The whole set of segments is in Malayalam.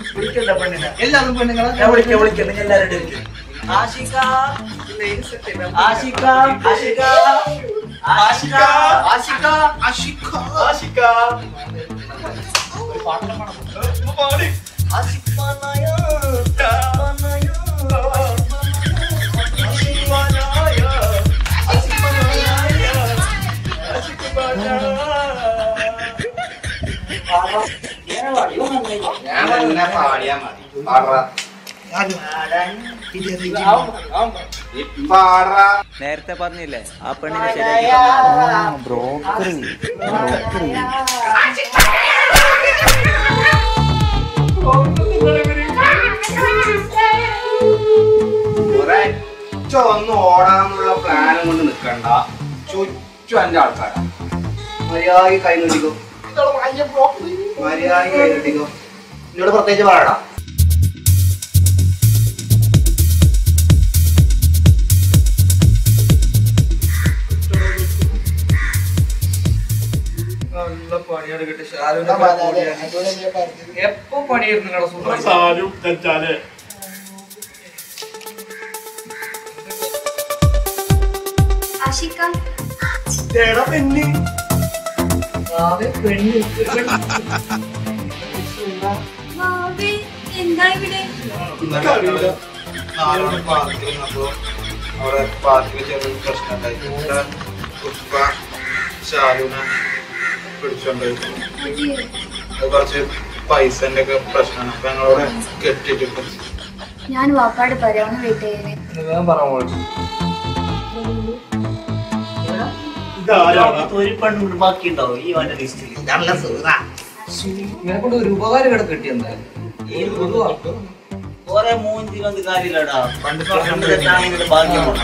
വിളിക്കണ്ട പെണ്ണിനെ. എല്ലാവരും പെണ്ണുങ്ങളെ ഞാൻ വിളിക്കാം നിങ്ങൾ എല്ലാവരും വിളിക്കും. ആഷിക ആഷിക ആഷിക ആഷിക ആഷിക ആഷിക ആഷിക ഒരു പാട്ട് പാടി ആഷിഖാനായ ആഷിഖാനായ ആഷിഖാനായ ആഷിഖാനായ ആഷിഖാനായ ഞാൻ തന്നെ പാടിയാ മതി. പാടാ നേരത്തെ പറഞ്ഞില്ലേ ആ പെണ്ണിനെ ശരിയാക്കി ബ്രോക്കർ ഒന്ന് ഓടാനുള്ള പ്ലാനും കൊണ്ട് നിക്കണ്ട. ചുറ്റും അഞ്ച് ആൾക്കാരാ. മര്യാദ കൈ നീട്ടിക്കോ. മര്യാദ കൈ നീട്ടിക്കോ. എന്നോട് പ്രത്യേകിച്ച് പറയടാ. നല്ല പണിയാണ് കിട്ടി. എപ്പോ പണിയായിരുന്നു നിങ്ങളുടെ സുഖം. ആഷിക പെണ്ണ് മാവേ എന്താ ഇവിടെ? അവിടെ പാർക്കിൽ ചെറിയ പ്രശ്നം ഉണ്ടായി. ഷാലൂനെ പിടിച്ചോണ്ടായിരുന്നു. അത് കുറച്ച് പൈസന്റെ ഒക്കെ പ്രശ്നമാണ്. അപ്പൊ ഞങ്ങളവിടെ കെട്ടിട്ട് ഞാൻ വാപ്പാട് പറയാന്ന് വീട്ടേനെ. ഒരു പെണ്ണുണ്ട് ബാക്കി ഉണ്ടാവും ഈ വന്റെ ലിസ്റ്റിൽ. നല്ല സുഖ ഇങ്ങനെ കൊണ്ട് ഒരു ഉപകാരം ഇവിടെ കിട്ടിയെന്തായാലും. കൊറേ മൂഞ്ചിലൊന്നും കാര്യമില്ലടാ. പണ്ട് തെറ്റാണെങ്കിലും ഭാഗ്യമാണ്.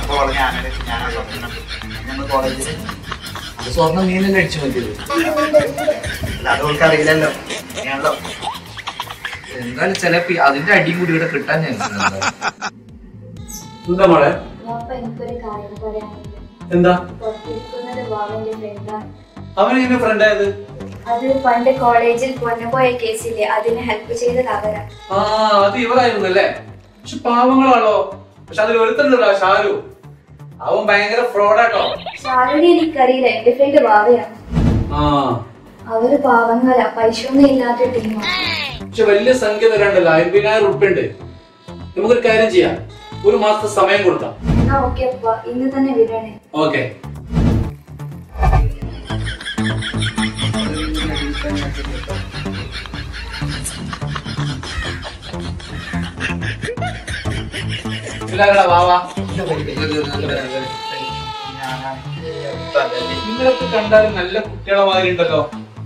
ഞങ്ങൾ കോളേജിൽ സ്വർണ്ണം നീലല്ലേ അടിച്ചു മതിയത്. അതവൾക്ക് അറിയില്ലല്ലോ. എന്തായാലും ചിലപ്പോ അതിന്റെ അടിയും കൂടി ഇവിടെ കിട്ടാൻ ചാൻസ് എന്താ മോളെ? വാപ്പ എനിക്കൊരു കാര്യം പറയാനുണ്ട്. എന്താ? പുറത്തിരിക്കുന്നത് വാവന്റെ ഫ്രണ്ടാണ്. അവൻ എങ്ങനെ ഫ്രണ്ട് ആയത്? അത് പണ്ട് കോളേജിൽ പൊന്നുപോയ കേസില്ലേ, അതിന് ഹെൽപ്പ് ചെയ്തത് അവരാ. ആ അത് ഇവരായിരുന്നല്ലേ. പക്ഷെ പാവങ്ങളാണോ. പക്ഷെ അതിൽ ഒരുത്തണ്ടല്ലോ ഷാരു. അവൻ ഭയങ്കര ഫ്രോഡാട്ടോ. ഷാരുവിനെ എനിക്കറിയില്ല, എന്റെ ഫ്രണ്ട് വാവയാണ്. ആ അവര് പാവങ്ങളാ, പൈസ ഒന്നും ഇല്ലാത്ത ടീമാണ്. പക്ഷെ വലിയ സംഖ്യ തരാണ്ടല്ലോ. 50,000 ഉറുപ്പിക ഉണ്ട്. നമുക്കൊരു കാര്യം ചെയ്യാം. ഒരു മാസത്തെ സമയം കൊടുക്കാം. എന്നാ ഓക്കെ അപ്പ, ഇന്ന് തന്നെ വിടണേ. ഓക്കെ. വാവാ നിങ്ങളൊക്കെ കണ്ടാലും നല്ല കുട്ടികളെ മാതിരി ഉണ്ടല്ലോ.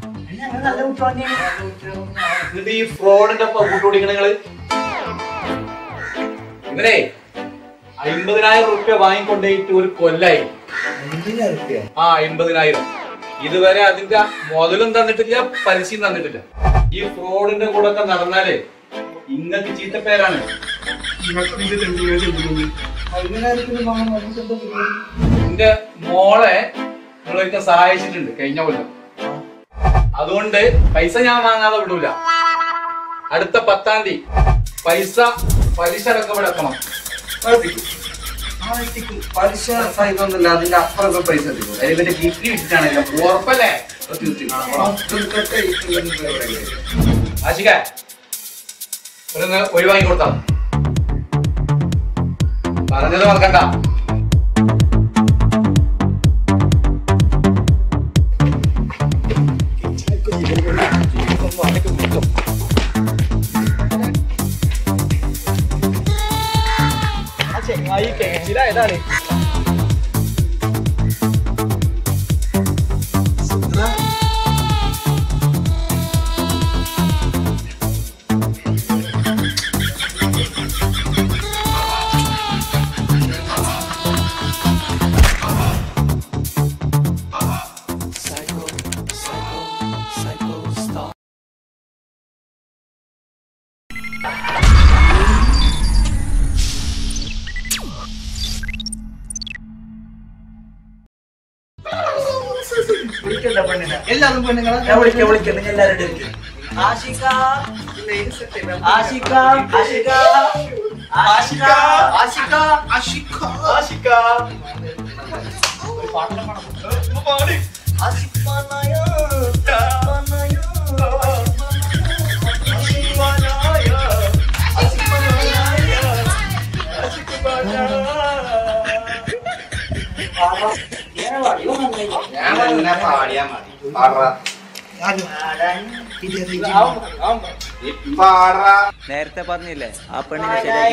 എന്നിട്ട് ഈ ഫ്രോഡിന്റെ ഒപ്പം കൂട്ടുപിടിക്കണ നിങ്ങള്. ഇവരെ 50,000 ഉറുപ്പിക വാങ്ങിക്കൊണ്ടേയിട്ട് ഒരു കൊല്ലായി. ആ 50,000. ഇതുവരെ അതിന്റെ മുതലും തന്നിട്ടില്ല, പലിശയും തന്നിട്ടില്ല. ഈ ഫ്രോഡിന്റെ കൂടെ ഒക്കെ നടന്നാലേ ഇങ്ങക്ക് ചീത്തപ്പേരാണ്. എന്റെ മോളെ നിങ്ങളൊക്കെ സഹായിച്ചിട്ടുണ്ട് കഴിഞ്ഞ കൊല്ലം. അതുകൊണ്ട് പൈസ ഞാൻ വാങ്ങാതെ വിടൂല. അടുത്ത 10-ാം തീയതി പലിശ അടക്കം അടക്കണം. പലിശ സഹിതമൊന്നുമില്ല. അതിന്റെ അപ്പുറമൊക്കെ പൈസ എത്തിക്കും. അതിന്റെ ഡിഗ്രി വെച്ചിട്ടാണല്ലോ. ഉറപ്പല്ലേ? ആശിക ഒന്ന് ഒഴിവാങ്ങി കൊടുത്താ പറഞ്ഞത് മറക്കണ്ട. ചെങ്ങായി കേസിലായതാണ്. വിളിക്കണ്ട പെണ്ണിനെ. എല്ലാവരും പെണ്ണുങ്ങളെ ഞാൻ വിളിക്കാം നിങ്ങൾ എല്ലാവരും ആശിക ആശിക ആശിക ആശിക ആശിക ആശിക ആശിക ഒരു പാട്ട് പാടി ആശികനായ നേരത്തെ പറഞ്ഞില്ലേ ആ പെണ്ണിനെ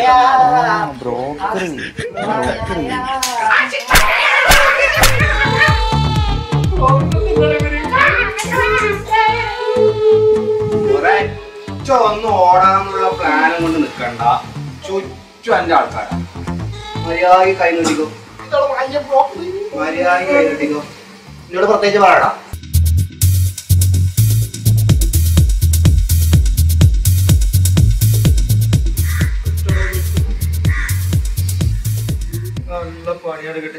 ഒന്ന് ഓടാനുള്ള പ്ലാനും കൊണ്ട് നിക്കണ്ട. ചുറ്റും അഞ്ച് ആൾക്കാരാ. മര്യാദ കൈ നീട്ടിക്കോ, മര്യാദ കൈ നീട്ടിക്കോ. എന്നോട് പ്രത്യേകിച്ച് പറയടാ. നല്ല പണിയെടുക്കട്ടെ.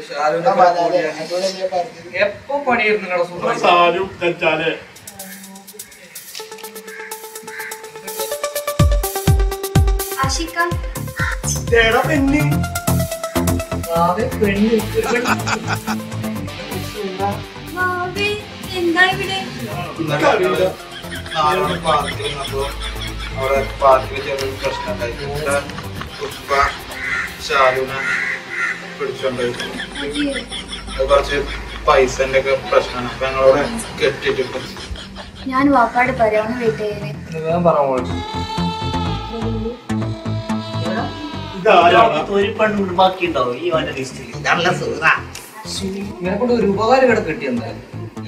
എപ്പോ പണിയെടുക്കുന്നുണ്ടോ? ആശിക മാവേ എന്താ ഇവിടെ? അവിടെ പാർട്ടിയിൽ ചെറിയ പ്രശ്നം ഉണ്ടായിരുന്നു. ഷാലൂനെ പിടിച്ചോണ്ടായിരുന്നു. അത് കുറച്ച് പൈസന്റെ ഒക്കെ പ്രശ്നമാണ്. അപ്പൊ ഞങ്ങളവിടെ കെട്ടിട്ട് ഞാൻ വാപ്പാട് പറയാൻ വെയിറ്റ് ചെയ്യണേ. ഒരു പെണ്ണുണ്ട് ബാക്കിയുണ്ടാവും ഈ അവന്റെ ലിസ്റ്റിൽ. നല്ല സുഖ ഇവനെക്കൊണ്ട് ഒരു ഉപകാരം ഇവിടെ കിട്ടി. എന്തായാലും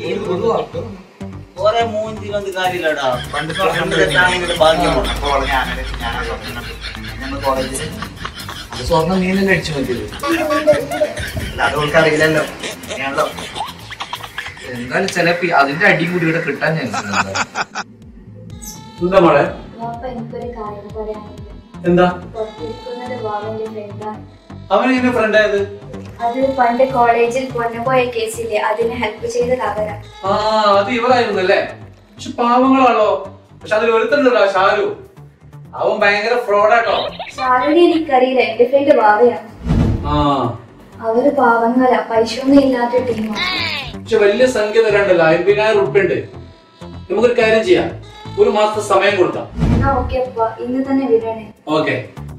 കൊറേ മൂഞ്ചിലൊന്നും കാര്യമില്ലടാ. പണ്ട് ഭാഗ്യമാണ്. ഞങ്ങൾ കോളേജിൽ സ്വർണ്ണം നീലല്ലേ അടിച്ചു മതിയത്. അതുകൊണ്ട് അറിയില്ലല്ലോ. എന്തായാലും ചിലപ്പോ അതിന്റെ അടിയും കൂടി ഇവിടെ കിട്ടാൻ ചാൻസ്. എന്താ മോളെ? വാപ്പ എനിക്കൊരു കാര്യം പറയാനുണ്ട്. എന്താ? പുറത്തിരിക്കുന്നത് വാവന്റെ ഫ്രണ്ടാണ്. അവൻ എങ്ങനെ ഫ്രണ്ട് ആയത്? അത് പണ്ട് കോളേജിൽ പൊന്നുപോയ കേസില്ലേ, അതിന് ഹെൽപ്പ് ചെയ്തത് അവരാ. ആ അത് ഇവരായിരുന്നല്ലേ. പക്ഷെ പാവങ്ങളാണല്ലോ. പക്ഷെ അതിൽ ഒരുത്തണ്ടല്ലോ ഷാരു. അവൻ ഭയങ്കര ഫ്രോഡാട്ടോ. ഷാരുവിനെ എനിക്കറിയില്ല, എന്റെ ഫ്രണ്ട് വാവയാണ്. ആ അവര് പാവങ്ങളാ, പൈസ ഒന്നും ഇല്ലാത്ത ടീമാണ്. പക്ഷെ വലിയ സംഖ്യ തരാണ്ടല്ലോ. 50,000 ഉറുപ്പിക ഉണ്ട്. നമുക്കൊരു കാര്യം ചെയ്യാം, ഒരു മാസത്തെ സമയം കൊടുക്കാം. എന്നാ ഓക്കെ അപ്പ, ഇന്ന് തന്നെ വിടണേ. ഓക്കെ.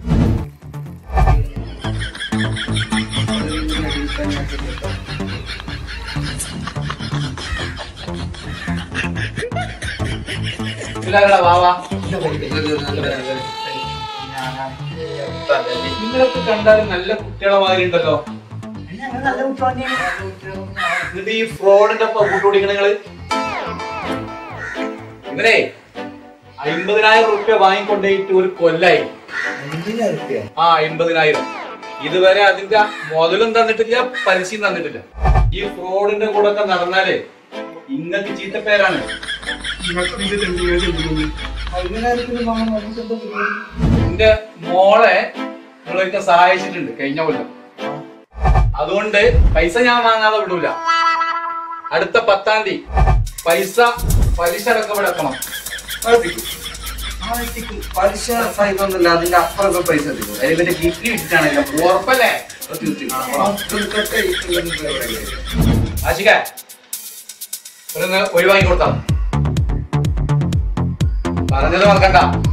നിങ്ങളൊക്കെ കണ്ടാലും നല്ല കുട്ടികളെ മാതിരി ഉണ്ടല്ലോ. എന്നിട്ട് ഈ ഫ്രോഡിന്റെ ഒപ്പം കൂട്ടുപിടിക്കണ നിങ്ങള്. ഇവരെ 50,000 ഉറുപ്പിക വാങ്ങിക്കൊണ്ടേയിട്ട് ഒരു കൊല്ലായി. ആ 50,000. ഇതുവരെ അതിന്റെ മുതലും തന്നിട്ടില്ല, പലിശയും തന്നിട്ടില്ല. ഈ ഫ്രോഡിന്റെ കൂടെ ഒക്കെ നടന്നാലേ ഇങ്ങക്ക് ചീത്തപ്പേരാണ്. എന്റെ മോളെ നിങ്ങളൊക്കെ സഹായിച്ചിട്ടുണ്ട് കഴിഞ്ഞ കൊല്ലം. അതുകൊണ്ട് പൈസ ഞാൻ വാങ്ങാതെ വിടൂല. അടുത്ത 10-ാം തീയതി പലിശ അടക്കം വിടക്കണം. പലിശ സഹിതൊന്നുമില്ല, അതിന്റെ അപ്പുറത്തെ പൈസ എത്തിക്കും. അതിന്റെ കിഡ്നി ഇട്ടിട്ടാണല്ലോ. ഉറപ്പല്ലേ? ആശിക ഒഴിവാക്കി കൊടുത്താ പറഞ്ഞത് മറക്കണ്ട.